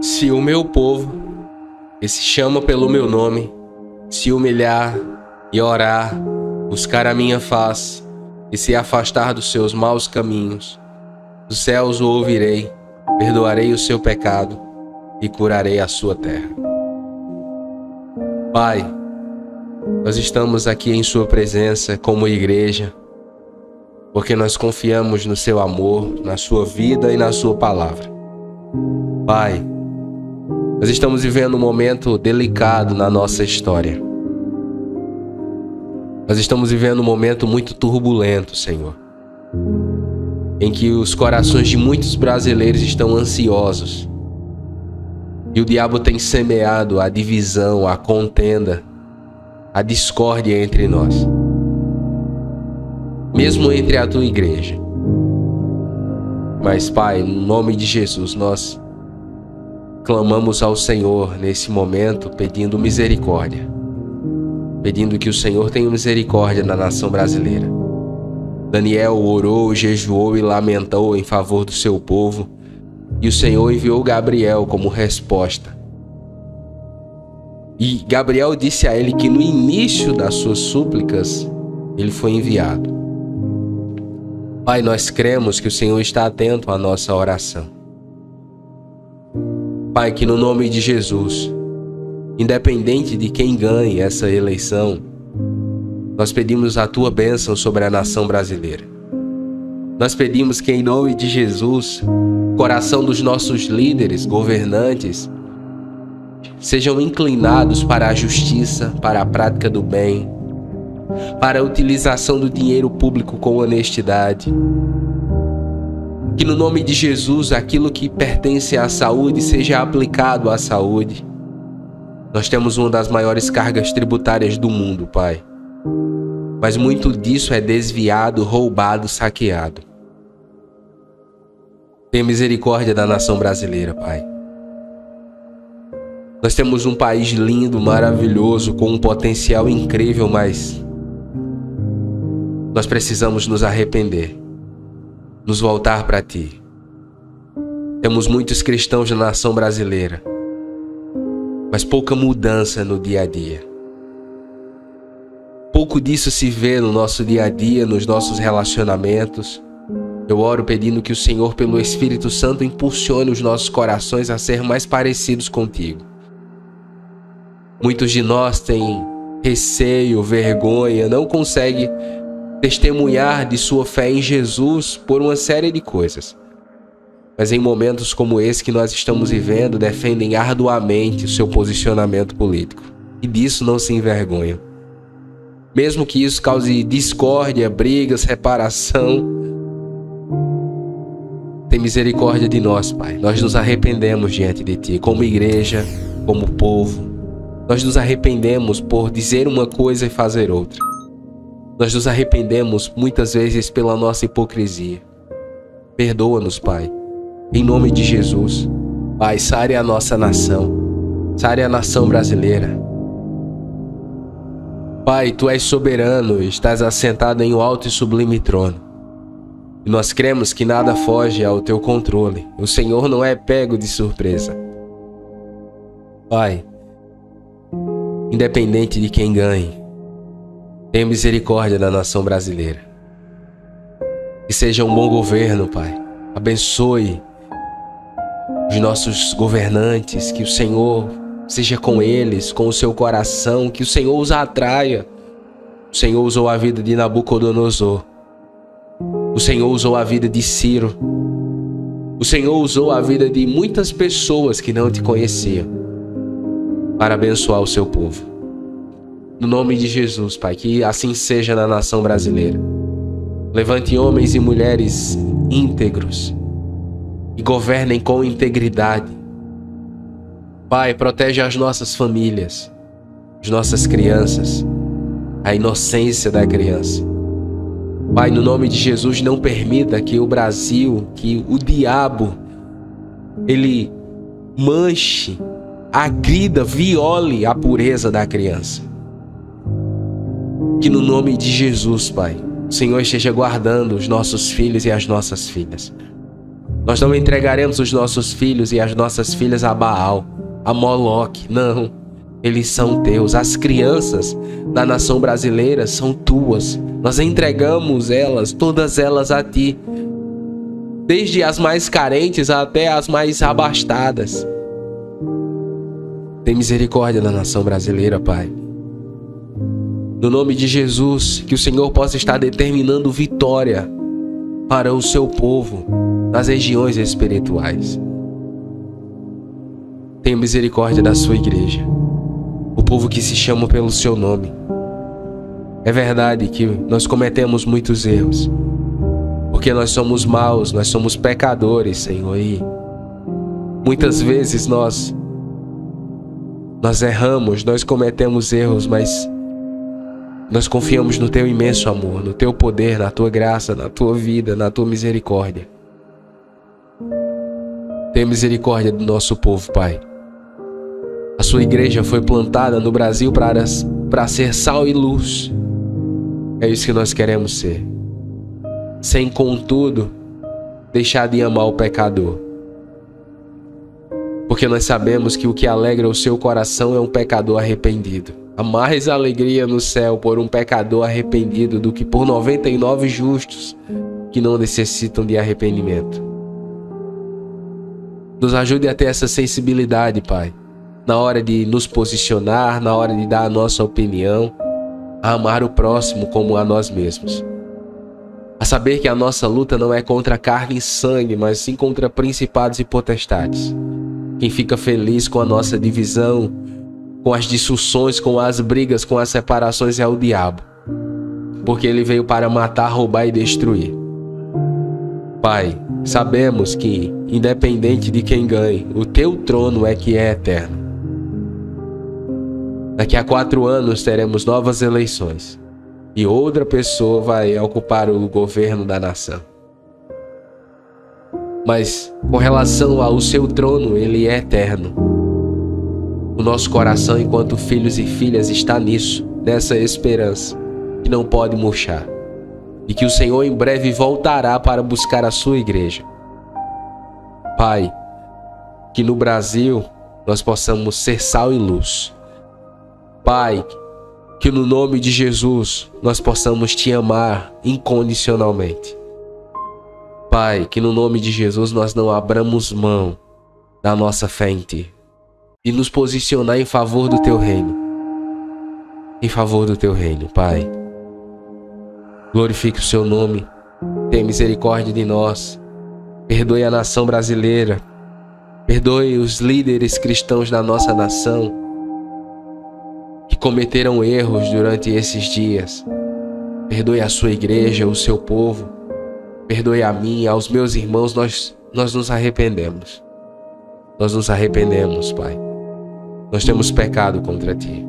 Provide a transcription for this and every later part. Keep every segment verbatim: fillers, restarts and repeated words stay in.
Se o meu povo, que se chama pelo meu nome, se humilhar e orar, buscar a minha face e se afastar dos seus maus caminhos, dos céus o ouvirei, perdoarei o seu pecado e curarei a sua terra. Pai, nós estamos aqui em sua presença como igreja, porque nós confiamos no seu amor, na sua vida e na sua palavra. Pai, nós estamos vivendo um momento delicado na nossa história. Nós estamos vivendo um momento muito turbulento, Senhor, em que os corações de muitos brasileiros estão ansiosos e o diabo tem semeado a divisão, a contenda, a discórdia entre nós, mesmo entre a tua igreja. Mas, Pai, no nome de Jesus, nós clamamos ao Senhor nesse momento, pedindo misericórdia, pedindo que o Senhor tenha misericórdia na nação brasileira. Daniel orou, jejuou e lamentou em favor do seu povo, e o Senhor enviou Gabriel como resposta. E Gabriel disse a ele que no início das suas súplicas, ele foi enviado. Pai, nós cremos que o Senhor está atento à nossa oração. Pai, que no nome de Jesus, independente de quem ganhe essa eleição, nós pedimos a tua bênção sobre a nação brasileira. Nós pedimos que em nome de Jesus, o coração dos nossos líderes, governantes, sejam inclinados para a justiça, para a prática do bem, para a utilização do dinheiro público com honestidade. Que no nome de Jesus, aquilo que pertence à saúde seja aplicado à saúde. Nós temos uma das maiores cargas tributárias do mundo, Pai. Mas muito disso é desviado, roubado, saqueado. Tenha misericórdia da nação brasileira, Pai. Nós temos um país lindo, maravilhoso, com um potencial incrível, mas nós precisamos nos arrepender, nos voltar para Ti. Temos muitos cristãos na nação brasileira, mas pouca mudança no dia a dia. Pouco disso se vê no nosso dia a dia, nos nossos relacionamentos. Eu oro pedindo que o Senhor, pelo Espírito Santo, impulsione os nossos corações a ser mais parecidos contigo. Muitos de nós têm receio, vergonha, não conseguem testemunhar de sua fé em Jesus por uma série de coisas. Mas em momentos como esse que nós estamos vivendo, defendem arduamente o seu posicionamento político. E disso não se envergonham. Mesmo que isso cause discórdia, brigas, reparação, tem misericórdia de nós, Pai. Nós nos arrependemos diante de Ti, como igreja, como povo. Nós nos arrependemos por dizer uma coisa e fazer outra. Nós nos arrependemos muitas vezes pela nossa hipocrisia. Perdoa-nos, Pai. Em nome de Jesus. Pai, sare a nossa nação. Sare a nação brasileira. Pai, Tu és soberano, estás assentado em um alto e sublime trono. E nós cremos que nada foge ao Teu controle. O Senhor não é pego de surpresa. Pai, independente de quem ganhe, tenha misericórdia da nação brasileira. Que seja um bom governo, Pai. Abençoe os nossos governantes, que o Senhor seja com eles, com o seu coração, que o Senhor os atraia. O Senhor usou a vida de Nabucodonosor. O Senhor usou a vida de Ciro. O Senhor usou a vida de muitas pessoas que não Te conheciam para abençoar o seu povo. No nome de Jesus, Pai, que assim seja na nação brasileira. Levante homens e mulheres íntegros e governem com integridade. Pai, protege as nossas famílias, as nossas crianças, a inocência da criança. Pai, no nome de Jesus, não permita que o Brasil, que o diabo, ele manche, agrida, viole a pureza da criança. Que no nome de Jesus, Pai, o Senhor esteja guardando os nossos filhos e as nossas filhas. Nós não entregaremos os nossos filhos e as nossas filhas a Baal, a Moloque, não. Eles são teus. As crianças da nação brasileira são tuas. Nós entregamos elas, todas elas a ti. Desde as mais carentes até as mais abastadas. Tem misericórdia da nação brasileira, Pai. No nome de Jesus, que o Senhor possa estar determinando vitória para o seu povo nas regiões espirituais. Tenha misericórdia da sua igreja, o povo que se chama pelo seu nome. É verdade que nós cometemos muitos erros, porque nós somos maus, nós somos pecadores, Senhor, e muitas vezes nós nós erramos, nós cometemos erros, mas nós confiamos no teu imenso amor, no teu poder, na tua graça, na tua vida, na tua misericórdia. Tenha misericórdia do nosso povo, Pai. A sua igreja foi plantada no Brasil para, para ser sal e luz. É isso que nós queremos ser. Sem, contudo, deixar de amar o pecador. Porque nós sabemos que o que alegra o seu coração é um pecador arrependido. Há mais alegria no céu por um pecador arrependido do que por noventa e nove justos que não necessitam de arrependimento. Nos ajude a ter essa sensibilidade, Pai, na hora de nos posicionar, na hora de dar a nossa opinião, a amar o próximo como a nós mesmos. A saber que a nossa luta não é contra carne e sangue, mas sim contra principados e potestades. Quem fica feliz com a nossa divisão, com as discussões, com as brigas, com as separações é o diabo. Porque ele veio para matar, roubar e destruir. Pai, sabemos que, independente de quem ganhe, o teu trono é que é eterno. Daqui a quatro anos teremos novas eleições. E outra pessoa vai ocupar o governo da nação. Mas, com relação ao seu trono, ele é eterno. O nosso coração, enquanto filhos e filhas, está nisso, nessa esperança, que não pode murchar. E que o Senhor em breve voltará para buscar a sua igreja. Pai, que no Brasil nós possamos ser sal e luz. Pai, que no nome de Jesus nós possamos te amar incondicionalmente. Pai, que no nome de Jesus nós não abramos mão da nossa fé em ti. E nos posicionar em favor do teu reino. Em favor do teu reino, Pai. Glorifique o seu nome. Tenha misericórdia de nós. Perdoe a nação brasileira. Perdoe os líderes cristãos da nossa nação que cometeram erros durante esses dias. Perdoe a sua igreja, o seu povo. Perdoe a mim, aos meus irmãos. Nós, nós nos arrependemos. Nós nos arrependemos, Pai. Nós temos pecado contra ti.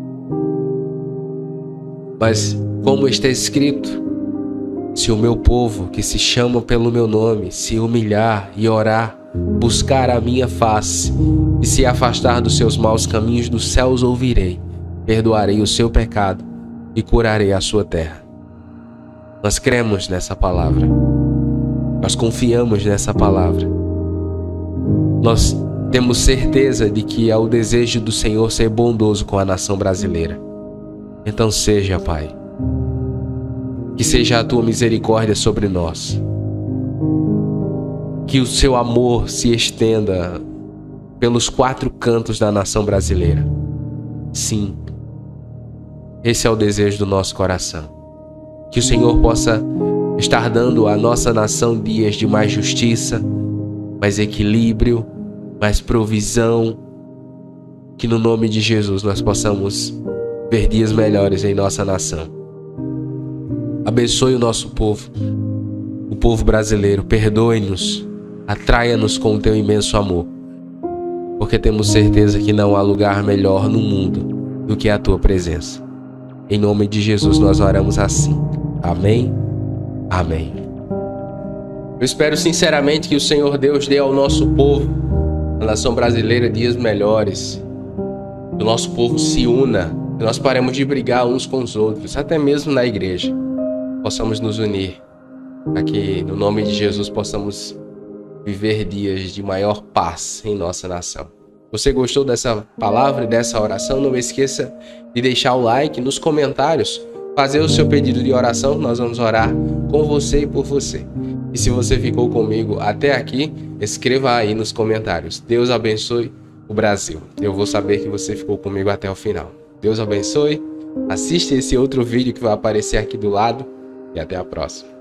Mas, como está escrito, se o meu povo, que se chama pelo meu nome, se humilhar e orar, buscar a minha face e se afastar dos seus maus caminhos, dos céus ouvirei, perdoarei o seu pecado e curarei a sua terra. Nós cremos nessa palavra. Nós confiamos nessa palavra. Nós temos certeza de que é o desejo do Senhor ser bondoso com a nação brasileira. Então seja, Pai. Que seja a tua misericórdia sobre nós. Que o seu amor se estenda pelos quatro cantos da nação brasileira. Sim, esse é o desejo do nosso coração. Que o Senhor possa estar dando à nossa nação dias de mais justiça, mais equilíbrio, mais provisão. Que no nome de Jesus nós possamos ver dias melhores em nossa nação. Abençoe o nosso povo, o povo brasileiro. Perdoe-nos, atraia-nos com o teu imenso amor, porque temos certeza que não há lugar melhor no mundo do que a tua presença. Em nome de Jesus nós oramos assim. Amém? Amém. Eu espero sinceramente que o Senhor Deus dê ao nosso povo, a nação brasileira, dias melhores. Que o nosso povo se una, que nós paremos de brigar uns com os outros, até mesmo na igreja. Possamos nos unir, para que no nome de Jesus possamos viver dias de maior paz em nossa nação. Você gostou dessa palavra e dessa oração? Não esqueça de deixar o like nos comentários, fazer o seu pedido de oração, nós vamos orar com você e por você. E se você ficou comigo até aqui, escreva aí nos comentários. Deus abençoe o Brasil. Eu vou saber que você ficou comigo até o final. Deus abençoe. Assiste esse outro vídeo que vai aparecer aqui do lado e até a próxima.